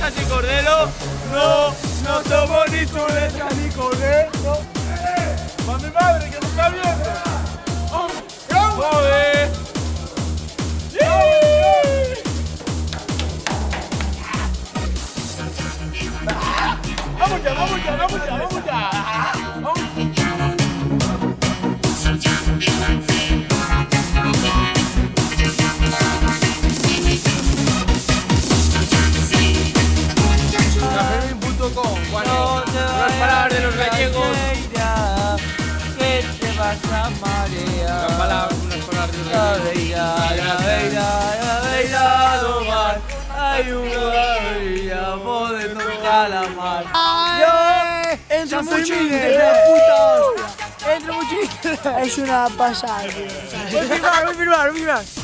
chuletas y cordero. No, no somos ni chuletas ni cordero. ¡Pa' mi madre que me está viendo! ¡Joder! ¡Vamos ya, vamos ya, vamos ya, vamos ya! ¡Vamos! Bueno, las palabras de los gallegos. Que te vas a marear. Unas palabras de los gallegos. Hay una bella poder tocar la mar. Yo entro muchísimo. Entro muchísimo. Es una pasada, tío. Voy a firmar.